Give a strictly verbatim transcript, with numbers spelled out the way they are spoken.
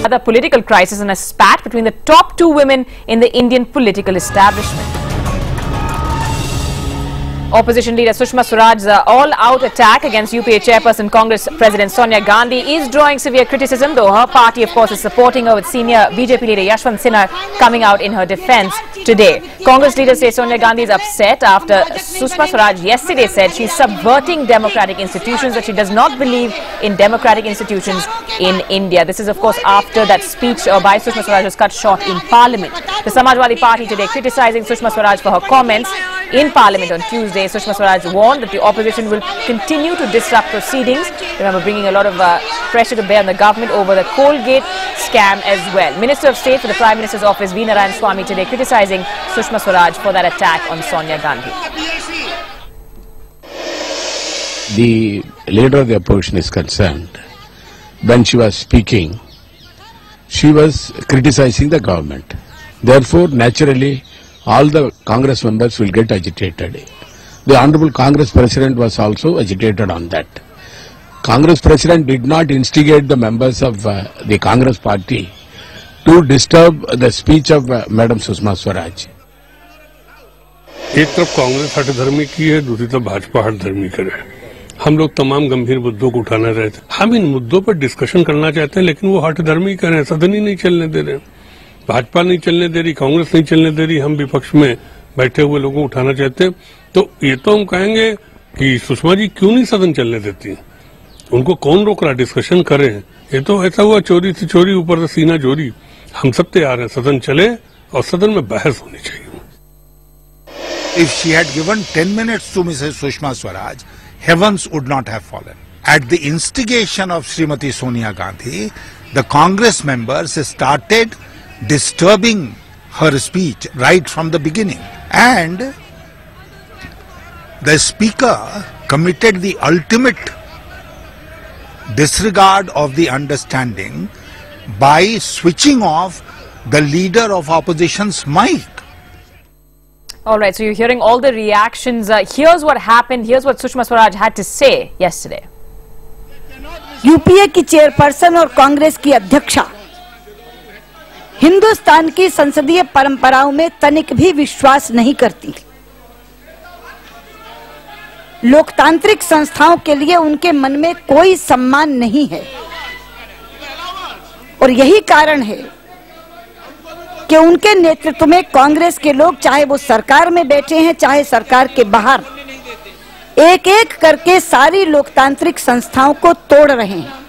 Other political crisis and a spat between the top two women in the Indian political establishment. Opposition leader Sushma Swaraj's uh, all-out attack against U P A chairperson Congress President Sonia Gandhi is drawing severe criticism, though her party, of course, is supporting her, with senior B J P leader Yashwant Sinha coming out in her defence today. Congress leaders say Sonia Gandhi is upset after Sushma Swaraj yesterday said she's subverting democratic institutions, that she does not believe in democratic institutions in India. This is, of course, after that speech uh, by Sushma Swaraj was cut short in Parliament. The Samajwadi Party today criticising Sushma Swaraj for her comments in Parliament on Tuesday. Sushma Swaraj warned that the opposition will continue to disrupt proceedings. Remember, bringing a lot of uh, pressure to bear on the government over the Colgate scam as well. Minister of State for the Prime Minister's office, V. Narayan Swamy, today criticising Sushma Swaraj for that attack on Sonia Gandhi. The leader of the opposition is concerned. When she was speaking, she was criticising the government. Therefore, naturally, all the Congress members will get agitated. The Honorable Congress President was also agitated on that. Congress President did not instigate the members of uh, the Congress Party to disturb the speech of uh, Madam Sushma Swaraj. एक तरफ कांग्रेस हठधर्मी की है, दूसरी तरफ भाजपा हठधर्मी करे। हम लोग तमाम गंभीर मुद्दों को उठाना चाहते हैं। हम इन मुद्दों पर डिस्कशन करना चाहते हैं, लेकिन वो हठधर्मी कर रहे हैं, सदन ही नहीं चलने दे रहे। भाजपा नहीं चलने दे रही, कांग्रेस नहीं चलने दे रही, हम विपक्ष में बैठे हुए लोगों को उठाना चाहते हैं। तो ये तो हम कहेंगे कि सुषमा जी क्यों नहीं सदन चलने देती, उनको कौन रोक रहा, डिस्कशन करें। ये तो ऐसा हुआ चोरी से चोरी, ऊपर से सीना चोरी। हम सब तैयार हैं, सदन चले और सदन में बहस होनी चाहिए। If she had given ten minutes to Missus Sushma Swaraj, heavens would not have fallen. At the instigation of Srimati Sonia Gandhi, the Congress members started disturbing her speech right from the beginning, and the speaker committed the ultimate disregard of the understanding by switching off the leader of opposition's mic. All right, so you're hearing all the reactions. Uh, here's what happened. Here's what Sushma Swaraj had to say yesterday. UPA की chairperson और कांग्रेस की अध्यक्षा हिंदुस्तान की संसदीय परंपराओं में तनिक भी विश्वास नहीं करती। लोकतांत्रिक संस्थाओं के लिए उनके मन में कोई सम्मान नहीं है, और यही कारण है कि उनके नेतृत्व में कांग्रेस के लोग, चाहे वो सरकार में बैठे हैं चाहे सरकार के बाहर, एक एक करके सारी लोकतांत्रिक संस्थाओं को तोड़ रहे हैं।